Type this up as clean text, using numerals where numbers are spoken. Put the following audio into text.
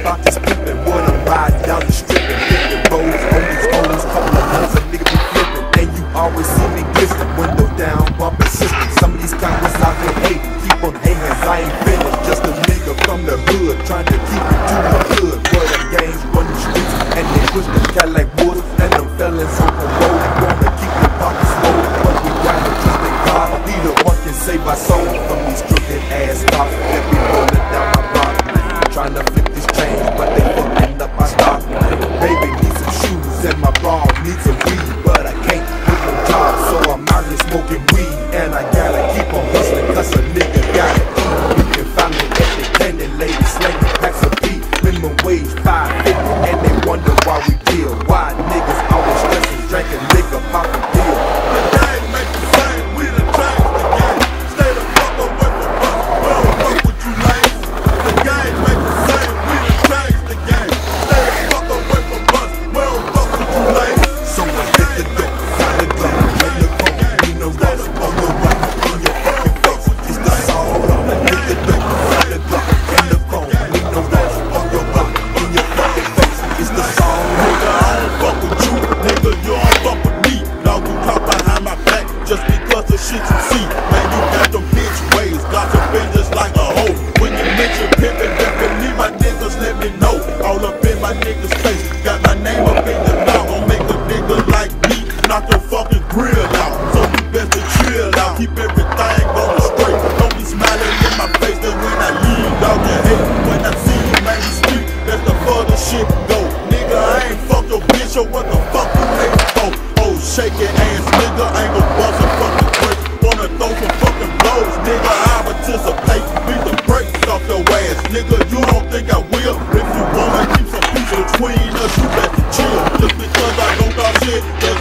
about this pimpin', what I'm riding down the strip and flipping rolls on these hoes, couple of hoes a nigga be flipping, and you always see me glisten, window down, bumpin' system. Some of these cowards out there hate, keep on hating, I ain't finished, just a nigga from the hood, trying to keep it to the hood, where the gangs run the streets, and they push the Cadillac woods, and them felons on the road, wanna keep the pockets full, but we got to trust in God, be the one can save our soul from these crooked ass cops that be rolling down my block, trying to flip these chains, but they fucking up my stock. Baby needs some shoes and my bra needs some weed, but I can't get no job, so I'm out here smoking weed, and I gotta keep on hustling, cause a nigga gotta eat. You can find me at the candy lady slinging packs of beef, minimum wage $5.50, and they wonder why we deal. Why niggas always stressing, drinking liquor, popping pills. The game make the same, we done changed the game. Stay the fuck away from us, we don't fuck with you lames. The game make the same, we done changed the game. Stay the fuck away from us, we don't fuck with you lames. So I hit the dope, got the gun, in the phone, in the rust, on the right, in your fucking face. It's the soul, I hit the dope, got the gun, in the phone, in the rust, on your right, in your fucking face. It's the soul. Nigga, I don't fuck with you, nigga, you don't fuck with me. Dog, you talk behind my back just because of shit you see. Man, you got them bitch ways, gossiping just like a hoe. When you mention pimpin', definitely my niggas let me know. All up in my niggas' face, got my name up in the law. Gon' make a nigga like me knock your fucking grill out. So you best to chill out, keep everything going straight. Don't be smiling in my face, then when I leave, dog, you hate. When I see you, man, you street, that's the further shit go. Nigga, I ain't fuck your bitch, or what the fuck you hate for? Oh, shake your ass, nigga, ain't gon' bust a fucking break. Wanna throw some fucking blows, nigga, I participate. Beat the brakes off your ass, nigga, you don't think I will? If you wanna keep some peace between us, you better chill. Just because I don't talk shit,